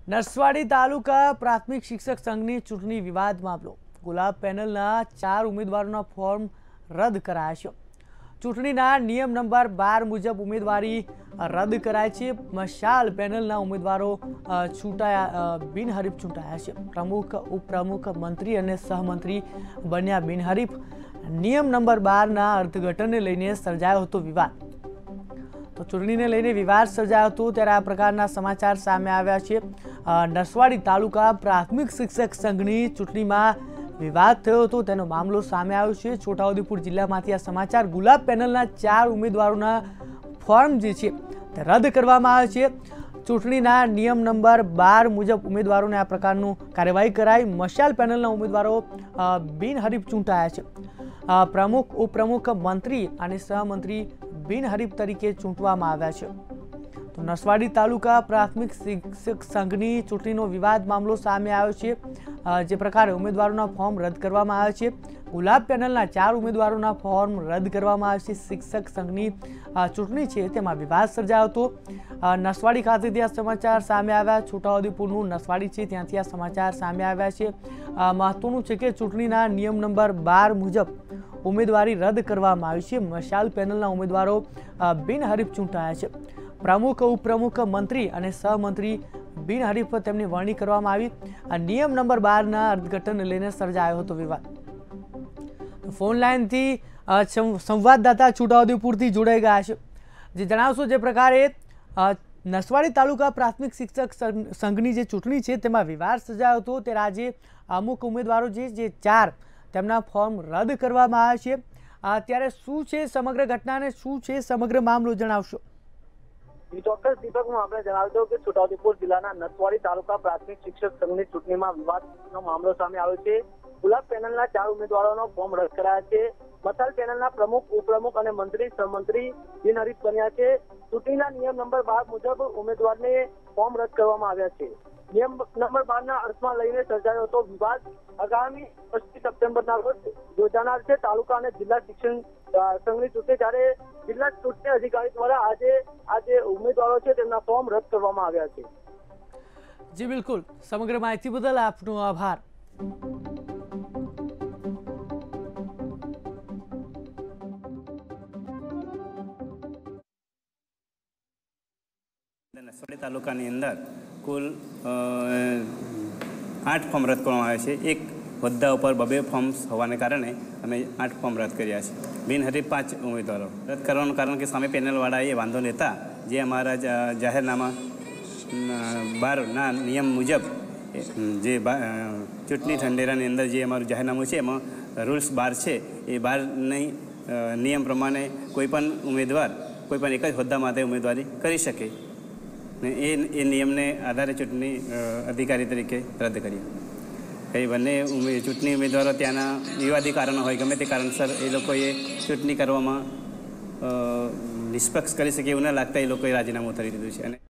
નસવાડી તાલુકા પ્રાથમિક શિક્ષક સંઘની ચૂંટણી વિવાદ મામલો. ગુલાબ પેનલના 4 ઉમેદવારોના ફોર્મ રદ કરાયા છે. ચૂંટણીના નિયમ નંબર 12 મુજબ ઉમેદવારી રદ કરાય છે. મશાલ પેનલના ઉમેદવારો બિનહરીફ ચૂંટાયા છે. પ્રમુખ, ઉપપ્રમુખ, મંત્રી અને સહમંત્રી બન્યા બિનહરીફ. નિયમ નંબર 12ના અર્થઘટનને લઈને સર્જાયો હતો વિવાદ. તો ચૂંટણીને લઈને વિવાદ સર્જાયો હતો ત્યારે આ પ્રકારના સમાચાર સામે આવ્યા છે. નસવાડી તાલુકા પ્રાથમિક શિક્ષક સંઘની ચૂંટણીમાં વિવાદ થયો હતો તેનો મામલો સામે આવ્યો છે. છોટાઉદેપુર જિલ્લામાંથી આ સમાચાર. ગુલાબ પેનલના 4 ઉમેદવારોના ફોર્મ જે છે તે રદ કરવામાં આવે છે. ચૂંટણીના નિયમ નંબર 12 મુજબ ઉમેદવારોને આ પ્રકારનું કાર્યવાહી કરાઈ. મશાલ પેનલના ઉમેદવારો બિનહરીફ ચૂંટાયા છે. પ્રમુખ, ઉપપ્રમુખ, મંત્રી અને સહમંત્રી બિનહરીફ તરીકે ચૂંટવામાં આવ્યા છે. તો નસવાડી તાલુકા પ્રાથમિક શિક્ષક સંઘની ચૂંટણીનો વિવાદ મામલો સામે આવ્યો છે. જે પ્રકારે ઉમેદવારોના ફોર્મ રદ કરવામાં આવે છે. ગુલાબ પેનલના 4 ઉમેદવારોના ફોર્મ રદ કરવામાં આવે છે. શિક્ષક સંઘની ચૂંટણી છે તેમાં વિવાદ સર્જાયો હતો. નસવાડી ખાતેથી આ સમાચાર સામે આવ્યા. છોટાઉદેપુરનું નસવાડી છે ત્યાંથી આ સમાચાર સામે આવ્યા છે. મહત્વનું છે કે ચૂંટણીના નિયમ નંબર 12 મુજબ ઉમેદવારી રદ કરવામાં આવી છે. મશાલ પેનલના ઉમેદવારો બિનહરીફ ચૂંટાયા છે. પ્રમુખ, ઉપપ્રમુખ, મંત્રી અને સહમંત્રી બિનહરીફ તેમની વરણી કરવામાં આવી. આ નિયમ નંબર 12ના અર્થઘટનને લઈને સર્જાયો હતો વિવાદ. ફોન લાઈનથી સંવાદદાતા છોટાઉદેપુરથી જોડાઈ ગયા છે. જે જણાવશો જે પ્રકારે નસવાડી તાલુકા પ્રાથમિક શિક્ષક સંઘની જે ચૂંટણી છે તેમાં વિવાદ સર્જાયો હતો ત્યારે આજે અમુક ઉમેદવારો જે 4 તેમના ફોર્મ રદ કરવામાં આવ્યા છે. ત્યારે શું છે સમગ્ર ઘટના અને શું છે સમગ્ર મામલો જણાવશો? ચોક્કસ દીપક, હું આપણે જણાવતો કે છોટાઉદેપુર જિલ્લાના નસવાડી તાલુકા પ્રાથમિક શિક્ષક સંઘની ચૂંટણીમાં વિવાદનો મામલો સામે આવ્યો છે. ગુલાબ પેનલના 4 ઉમેદવારોનો ફોર્મ રદ કરાયા છે. મશાલ પેનલના પ્રમુખ, ઉપપ્રમુખ અને મંત્રી, સહમંત્રી બિનહરીફ બન્યા છે. ચૂંટણીના નિયમ નંબર 12 મુજબ ઉમેદવારને ફોર્મ રદ કરવામાં આવ્યા છે. નિયમ નંબર 12ના અર્થમાં લઈને સર્જાયો હતો વિવાદ. આગામી 25 સપ્ટેમ્બરના રોજ યોજાનાર છે તાલુકા અને જિલ્લા શિક્ષણ સંઘની ચૂંટણી. ત્યારે જિલ્લા ચૂંટણી અધિકારી દ્વારા આજે ઉમેદવારો છે તેમના ફોર્મ રદ કરવામાં આવ્યા છે. જી બિલકુલ, સમગ્ર માહિતી બદલ આપનો આભાર. નસવાડી તાલુકાની અંદર કુલ 8 ફોર્મ રદ કરવામાં આવે છે. એક હોદ્દા ઉપર 2 ફોર્મ્સ હોવાને કારણે અમે 8 ફોર્મ રદ કર્યા છે. બિનહરીફ 5 ઉમેદવારો રદ કરવાનું કારણ કે સામે પેનલવાળાએ વાંધો લેતા જે અમારા જાહેરનામા 12ના નિયમ મુજબ જે ચૂંટણી ઢંઢેરાની અંદર જે અમારું જાહેરનામું છે એમાં રૂલ્સ 12 છે. એ 12ની નિયમ પ્રમાણે કોઈપણ ઉમેદવાર કોઈપણ એક જ હોદ્દા માટે ઉમેદવારી કરી શકે. એ નિયમને આધારે ચૂંટણી અધિકારી તરીકે રદ કર્યા. એ બંને ચૂંટણી ઉમેદવારો ત્યાંના વિવાદી કારણો હોય ગમે તે કારણસર એ લોકોએ ચૂંટણી કરવામાં નિષ્પક્ષ કરી શકે એવું ન લાગતા એ લોકોએ રાજીનામું કરી દીધું છે. અને